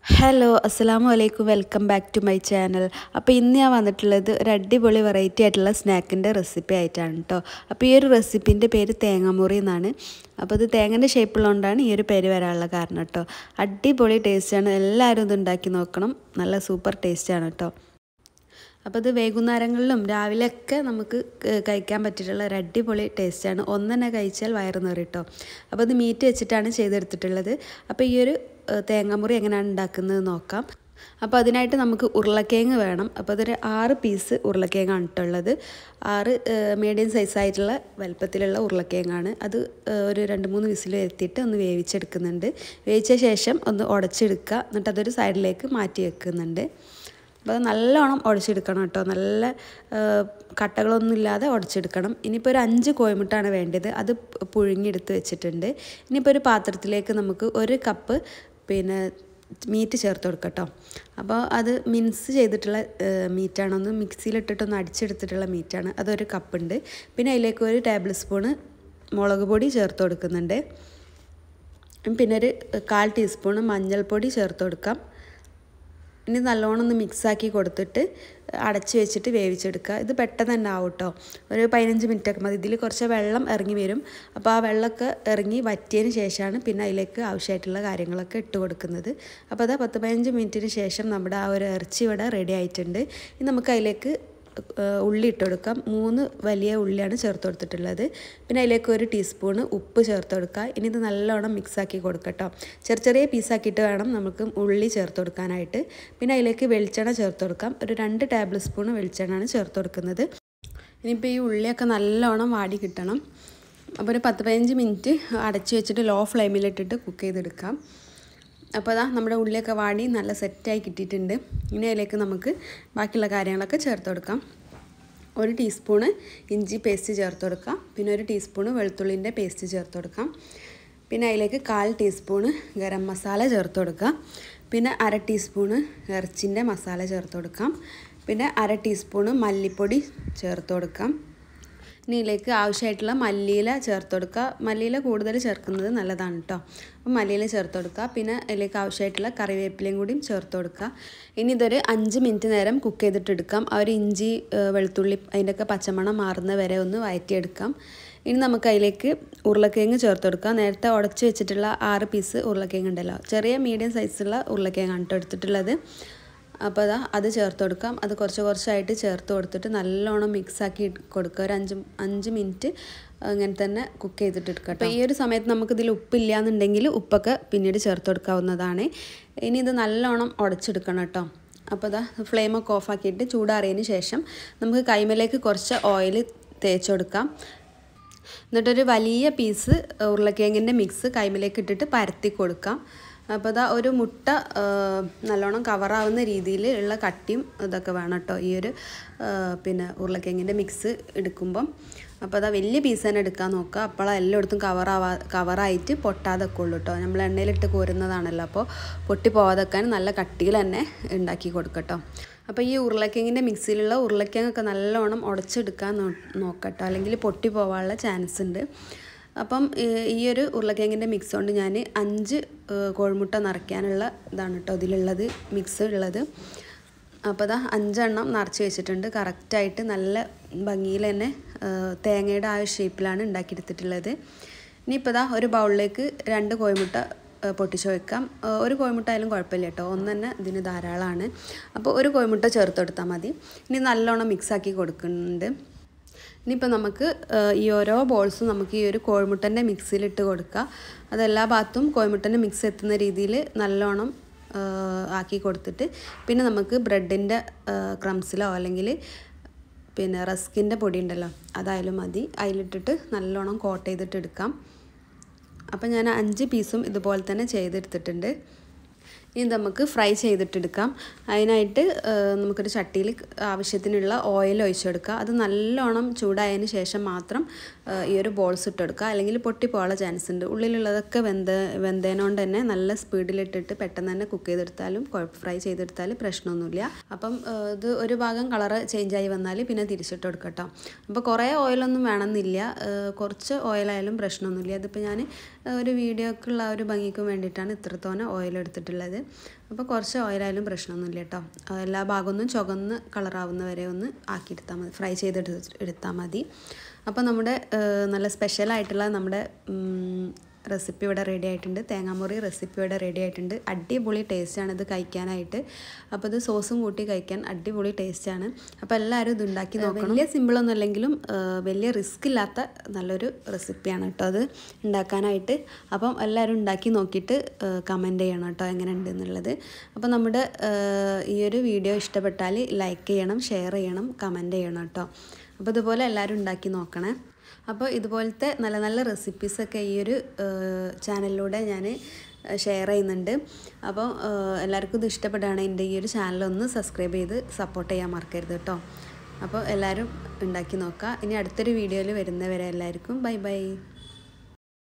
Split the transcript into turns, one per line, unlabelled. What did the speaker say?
Hello അസ്സലാമു അലൈക്കും welcome back to my channel. അപ്പോൾ ഇന്ന് ഞാൻ വന്നിട്ടുള്ളത് ഒരു അടിപൊളി വെറൈറ്റി ആയിട്ടുള്ള സ്നാക്കിൻ്റെ റെസിപ്പി ആയിട്ടാണ് കേട്ടോ. അപ്പോൾ ഈ ഒരു റെസിപ്പിൻ്റെ പേര് തേങ്ങാമുറി എന്നാണ്. അപ്പോൾ ഇത് തേങ്ങൻ്റെ ഷേപ്പുള്ളതുകൊണ്ടാണ് ഈ ഒരു പേര് വരാനുള്ള കാരണം കേട്ടോ. അടിപൊളി ടേസ്റ്റാണ്, എല്ലാവരും ഇത് ഉണ്ടാക്കി നോക്കണം, നല്ല സൂപ്പർ ടേസ്റ്റാണ് കേട്ടോ. അപ്പോൾ ഇത് വൈകുന്നേരങ്ങളിലും രാവിലെയൊക്കെ നമുക്ക് കഴിക്കാൻ പറ്റിയിട്ടുള്ള ഒരു അടിപൊളി ടേസ്റ്റാണ്. ഒന്നെന്നെ കഴിച്ചാൽ വയറ് നിറയും കേട്ടോ. അപ്പോൾ ഇത് മീറ്റ് വെച്ചിട്ടാണ് ചെയ്തെടുത്തിട്ടുള്ളത്. അപ്പോൾ ഈ ഒരു തേങ്ങാമുറി എങ്ങനെയാണ് ഉണ്ടാക്കുന്നത് നോക്കാം. അപ്പോൾ അതിനായിട്ട് നമുക്ക് ഉരുളക്കിഴങ്ങ് വേണം. അപ്പോൾ അതൊരു 6 പീസ് ഉരുളക്കിഴങ്ങാണ് ഇട്ടുള്ളത്. 6 മീഡിയം സൈസായിട്ടുള്ള വലുപ്പത്തിലുള്ള ഉരുളക്കിഴങ്ങാണ്. അത് ഒരു 2-3 വിസിൽ വരുത്തിയിട്ട് ഒന്ന് വേവിച്ചെടുക്കുന്നുണ്ട്. വേവിച്ച ശേഷം ഒന്ന് ഉടച്ചെടുക്കുക, എന്നിട്ട് അതൊരു സൈഡിലേക്ക് മാറ്റി വെക്കുന്നുണ്ട്. അപ്പോൾ നല്ലോണം ഉടച്ചെടുക്കണം കേട്ടോ, നല്ല കട്ടകളൊന്നുമില്ലാതെ ഉടച്ചെടുക്കണം. ഇനിയിപ്പോൾ ഒരു 5 കോഴിമുട്ടാണ് വേണ്ടത്, അത് പുഴുങ്ങിയെടുത്ത് വെച്ചിട്ടുണ്ട്. ഇനിയിപ്പോൾ ഒരു പാത്രത്തിലേക്ക് നമുക്ക് 1 കപ്പ് മീറ്റ് ചേർത്ത് കൊടുക്കാം കേട്ടോ. അപ്പോൾ അത് മിൻസ് ചെയ്തിട്ടുള്ള മീറ്റാണ്, ഒന്ന് മിക്സിയിലിട്ടിട്ടൊന്ന് അടിച്ചെടുത്തിട്ടുള്ള മീറ്റാണ്. അതൊരു കപ്പുണ്ട്. പിന്നെ അതിലേക്ക് 1 ടേബിൾ സ്പൂണ് മുളക് പൊടി ചേർത്ത് കൊടുക്കുന്നുണ്ട്. പിന്നെ ഒരു 1/4 ടീസ്പൂണ് മഞ്ഞൾപ്പൊടി ചേർത്ത് കൊടുക്കാം. ഇനി നല്ലോണം ഒന്ന് മിക്സാക്കി കൊടുത്തിട്ട് അടച്ച് വെച്ചിട്ട് വേവിച്ചെടുക്കുക. ഇത് പെട്ടെന്ന് തന്നെ ആവും കേട്ടോ, ഒരു 15 മിനിറ്റൊക്കെ മതി. ഇതിൽ കുറച്ച് വെള്ളം ഇറങ്ങി വരും. അപ്പോൾ ആ വെള്ളമൊക്കെ ഇറങ്ങി വറ്റിയതിന് ശേഷമാണ് പിന്നെ അതിലേക്ക് ആവശ്യമായിട്ടുള്ള കാര്യങ്ങളൊക്കെ ഇട്ട് കൊടുക്കുന്നത്. അപ്പോൾ അത് 10-15 മിനിറ്റിന് ശേഷം നമ്മുടെ ആ ഒരു ഇറച്ചി ഇവിടെ റെഡി ആയിട്ടുണ്ട്. ഇനി നമുക്ക് അതിലേക്ക് ഉള്ളി ഇട്ട് കൊടുക്കാം. 3 വലിയ ഉള്ളിയാണ് ചേർത്ത് കൊടുത്തിട്ടുള്ളത്. പിന്നെ അതിലേക്ക് 1 ടീസ്പൂണ് ഉപ്പ് ചേർത്ത് കൊടുക്കുക. ഇനി ഇത് നല്ലോണം മിക്സാക്കി കൊടുക്കട്ടോ. ചെറിയ പീസാക്കിയിട്ട് വേണം നമുക്ക് ഉള്ളി ചേർത്ത് കൊടുക്കാനായിട്ട്. പിന്നെ അതിലേക്ക് വെളിച്ചെണ്ണ ചേർത്ത് കൊടുക്കാം. ഒരു 2 ടേബിൾ സ്പൂണ് വെളിച്ചെണ്ണയാണ് ചേർത്ത് കൊടുക്കുന്നത്. ഇനിയിപ്പോൾ ഈ ഉള്ളിയൊക്കെ നല്ലോണം വാടി കിട്ടണം. അപ്പോൾ ഒരു 10-15 മിനിറ്റ് അടച്ച് വെച്ചിട്ട് ലോ ഫ്ലെയിമിലിട്ടിട്ട് കുക്ക് ചെയ്തെടുക്കാം. അപ്പോൾ അതാ നമ്മുടെ ഉള്ളിയൊക്കെ വാടി നല്ല സെറ്റായി കിട്ടിയിട്ടുണ്ട്. ഇനി അതിലേക്ക് നമുക്ക് ബാക്കിയുള്ള കാര്യങ്ങളൊക്കെ ചേർത്ത് കൊടുക്കാം. 1 ടീസ്പൂണ് ഇഞ്ചി പേസ്റ്റ് ചേർത്ത് കൊടുക്കാം. പിന്നെ 1 ടീസ്പൂണ് വെളുത്തുള്ളിൻ്റെ പേസ്റ്റ് ചേർത്ത് കൊടുക്കാം. പിന്നെ അതിലേക്ക് 1/4 ടീസ്പൂണ് ഗരം മസാല ചേർത്ത് കൊടുക്കാം. പിന്നെ 1/2 ടീസ്പൂണ് ഇറച്ചിൻ്റെ മസാല ചേർത്ത് കൊടുക്കാം. പിന്നെ 1/2 ടീസ്പൂണ് മല്ലിപ്പൊടി ചേർത്ത് കൊടുക്കാം. ഇനി ഇതിലേക്ക് ആവശ്യമായിട്ടുള്ള മല്ലിയില ചേർത്ത് കൊടുക്കുക. മല്ലിയില കൂടുതൽ ചേർക്കുന്നത് നല്ലതാണ് കേട്ടോ. അപ്പോൾ മല്ലിയില ചേർത്ത് കൊടുക്കുക. പിന്നെ അതിലേക്ക് ആവശ്യമായിട്ടുള്ള കറിവേപ്പിലയും കൂടിയും ചേർത്ത് കൊടുക്കുക. ഇനി ഇതൊരു 5 മിനിറ്റ് നേരം കുക്ക് ചെയ്തിട്ടെടുക്കാം. ആ ഒരു ഇഞ്ചി വെളുത്തുള്ളി അതിൻ്റെയൊക്കെ പച്ചമണം മാറുന്ന വരെ ഒന്ന് വഴറ്റിയെടുക്കാം. ഇനി നമുക്ക് അതിലേക്ക് ഉരുളക്കിഴങ്ങ് ചേർത്ത് കൊടുക്കാം. നേരത്തെ ഉടച്ച് വെച്ചിട്ടുള്ള 6 പീസ് ഉരുളക്കിഴങ്ങ് ഉണ്ടല്ലോ, ചെറിയ മീഡിയം സൈസുള്ള ഉരുളക്കിഴങ്ങാണ് കേട്ടോ എടുത്തിട്ടുള്ളത്. അപ്പോൾ അത് ചേർത്ത് കൊടുക്കാം. അത് കുറച്ചായിട്ട് ചേർത്ത് കൊടുത്തിട്ട് നല്ലോണം മിക്സാക്കി കൊടുക്കുക. ഒരു 5 മിനിറ്റ് അങ്ങനെ തന്നെ കുക്ക് ചെയ്തിട്ട് എടുക്കുക. അപ്പോൾ ഈ ഒരു സമയത്ത് നമുക്കിതിൽ ഉപ്പില്ല എന്നുണ്ടെങ്കിൽ ഉപ്പൊക്കെ പിന്നീട് ചേർത്ത് കൊടുക്കാവുന്നതാണ്. ഇനി ഇത് നല്ലോണം ഉടച്ചെടുക്കണം കേട്ടോ. അപ്പോൾ ഫ്ലെയിമൊക്കെ ഓഫാക്കിയിട്ട് ചൂടാറിയതിന് ശേഷം നമുക്ക് കൈമലേക്ക് കുറച്ച് ഓയിൽ തേച്ച് കൊടുക്കാം. എന്നിട്ടൊരു വലിയ പീസ് ഉരുളക്കിഴങ്ങിൻ്റെ മിക്സ് കൈമലേക്ക് ഇട്ടിട്ട് പരത്തി കൊടുക്കാം. അപ്പോൾ ഒരു മുട്ട നല്ലോണം കവറാവുന്ന രീതിയിൽ ഉള്ള കട്ടിയും ഇതൊക്കെ വേണം കേട്ടോ ഈ ഒരു ഉരുളക്കിഴങ്ങിൻ്റെ മിക്സ് എടുക്കുമ്പം. അപ്പോൾ വലിയ പീസ് തന്നെ എടുക്കാൻ നോക്കുക. അപ്പോൾ എല്ലായിടത്തും കവറായിട്ട് പൊട്ടാതൊക്കെ ഉള്ളൂ കേട്ടോ. നമ്മൾ എണ്ണയിലിട്ട് കോരുന്നതാണല്ലോ, അപ്പോൾ പൊട്ടി പോവാതെക്കാൻ നല്ല കട്ടിയിൽ തന്നെ ഉണ്ടാക്കി കൊടുക്കട്ടോ. അപ്പോൾ ഈ ഉരുളക്കിഴങ്ങിൻ്റെ മിക്സിയിലുള്ള ഉരുളക്കിഴങ്ങൊക്കെ നല്ലോണം ഉടച്ചെടുക്കാൻ നോക്കട്ടോ, അല്ലെങ്കിൽ പൊട്ടി പോകാനുള്ള ചാൻസ് ഉണ്ട്. അപ്പം ഈ ഒരു ഉരുളക്കിഴങ്ങിൻ്റെ മിക്സ് കൊണ്ട് ഞാൻ 5 കോഴിമുട്ട നിറയ്ക്കാനുള്ള ഇതാണ് കേട്ടോ ഇതിലുള്ളത്, മിക്സ് ഉള്ളത്. അപ്പോൾ 5 എണ്ണം നിറച്ച് വെച്ചിട്ടുണ്ട്. കറക്റ്റായിട്ട് നല്ല ഭംഗിയിൽ തന്നെ തേങ്ങയുടെ ആ ഷേപ്പിലാണ് ഉണ്ടാക്കിയെടുത്തിട്ടുള്ളത്. ഇനിയിപ്പോൾ ഒരു ബൗളിലേക്ക് 2 കോഴിമുട്ട പൊട്ടിച്ച് വയ്ക്കാം. 1 കോഴിമുട്ട ആയാലും കുഴപ്പമില്ല കേട്ടോ, 1 തന്നെ ഇതിന് ധാരാളമാണ്. അപ്പോൾ 1 കോഴിമുട്ട ചേർത്ത് കൊടുത്താൽ മതി. ഇനി നല്ലോണം മിക്സാക്കി കൊടുക്കുന്നുണ്ട്. ഇനിയിപ്പോൾ നമുക്ക് ഈ ഓരോ ബോൾസും നമുക്ക് ഈ ഒരു കോഴിമുട്ടൻ്റെ മിക്സിയിലിട്ട് കൊടുക്കുക. അതെല്ലാ ഭാഗത്തും കോഴിമുട്ടൻ്റെ മിക്സ് എത്തുന്ന രീതിയിൽ നല്ലോണം ആക്കി കൊടുത്തിട്ട് പിന്നെ നമുക്ക് ബ്രെഡിൻ്റെ ക്രംസിലോ അല്ലെങ്കിൽ റസ്കിൻ്റെ പൊടി ഉണ്ടല്ലോ അതായാലും മതി, അതിലിട്ടിട്ട് നല്ലോണം കോട്ട് ചെയ്തിട്ട് എടുക്കാം. അപ്പോൾ ഞാൻ 5 പീസും ഇതുപോലെ തന്നെ ചെയ്തെടുത്തിട്ടുണ്ട്. ഇനി നമുക്ക് ഫ്രൈ ചെയ്തിട്ടെടുക്കാം. അതിനായിട്ട് നമുക്കൊരു ചട്ടിയിൽ ആവശ്യത്തിനുള്ള ഓയിൽ ഒഴിച്ചെടുക്കുക. അത് നല്ലോണം ചൂടായതിന് ശേഷം മാത്രം ഈ ഒരു ബോൾസ് ഇട്ടെടുക്കുക, അല്ലെങ്കിൽ പൊട്ടിപ്പോകാനുള്ള ചാൻസ് ഉണ്ട്. ഉള്ളിലുള്ളതൊക്കെ വെന്തേനോണ്ട് തന്നെ നല്ല സ്പീഡിലിട്ടിട്ട് പെട്ടെന്ന് തന്നെ കുക്ക് ചെയ്തെടുത്താലും ഫ്രൈ ചെയ്തെടുത്താലും പ്രശ്നമൊന്നുമില്ല. അപ്പം ഇത് ഒരു ഭാഗം കളറ് ചേഞ്ചായി വന്നാൽ പിന്നെ തിരിച്ചിട്ട് കൊടുക്കട്ടോ. അപ്പോൾ കുറേ ഓയിലൊന്നും വേണമെന്നില്ല, കുറച്ച് ഓയിലായാലും പ്രശ്നമൊന്നുമില്ല. അതിപ്പോൾ ഞാൻ ഒരു വീഡിയോക്കുള്ള ഒരു ഭംഗിക്ക് വേണ്ടിയിട്ടാണ് ഇത്രത്തോനെ ഓയിൽ എടുത്തിട്ടുള്ളത്. അപ്പോൾ കുറച്ച് ഓയിലായാലും പ്രശ്നമൊന്നുമില്ല കേട്ടോ. എല്ലാ ഭാഗമൊന്നും ചുവന്ന് കളറാവുന്ന വരെ ഒന്ന് ആക്കിയെടുത്താൽ മതി, ഫ്രൈ ചെയ്തെടുത്താൽ മതി. അപ്പോൾ നമ്മുടെ നല്ല സ്പെഷ്യലായിട്ടുള്ള നമ്മുടെ റെസിപ്പി ഇവിടെ റെഡി ആയിട്ടുണ്ട്. തേങ്ങാമുറി റെസിപ്പി ഇവിടെ റെഡി ആയിട്ടുണ്ട്. അടിപൊളി ടേസ്റ്റാണ് ഇത് കഴിക്കാനായിട്ട്. അപ്പോൾ ഇത് സോസും കൂട്ടി കഴിക്കാൻ അടിപൊളി ടേസ്റ്റാണ്. അപ്പോൾ എല്ലാവരും ഇത് ഉണ്ടാക്കി നോക്കണം. വലിയ സിമ്പിളൊന്നും അല്ലെങ്കിലും വലിയ റിസ്ക് ഇല്ലാത്ത നല്ലൊരു റെസിപ്പിയാണ് കേട്ടോ അത് ഉണ്ടാക്കാനായിട്ട്. അപ്പം എല്ലാവരും ഉണ്ടാക്കി നോക്കിയിട്ട് കമൻറ്റ് ചെയ്യണം കേട്ടോ എങ്ങനെ ഉണ്ട് എന്നുള്ളത്. അപ്പോൾ നമ്മുടെ ഈ ഒരു വീഡിയോ ഇഷ്ടപ്പെട്ടാൽ ലൈക്ക് ചെയ്യണം, ഷെയർ ചെയ്യണം, കമൻറ്റ് ചെയ്യണം കേട്ടോ. അപ്പോൾ ഇതുപോലെ എല്ലാവരും ഉണ്ടാക്കി നോക്കണേ. അപ്പോൾ ഇതുപോലത്തെ നല്ല നല്ല റെസിപ്പീസൊക്കെ ഈ ഒരു ചാനലിലൂടെ ഞാൻ ഷെയർ ചെയ്യുന്നുണ്ട്. അപ്പോൾ എല്ലാവർക്കും ഇത് ഇഷ്ടപ്പെടുകയാണെങ്കിൽ എൻ്റെ ഈ ഒരു ചാനലൊന്ന് സബ്സ്ക്രൈബ് ചെയ്ത് സപ്പോർട്ട് ചെയ്യാൻ മറക്കരുത് കേട്ടോ. അപ്പോൾ എല്ലാവരും ഉണ്ടാക്കി നോക്കുക. ഇനി അടുത്തൊരു വീഡിയോയിൽ വരുന്നവരെ എല്ലാവർക്കും ബൈ ബൈ.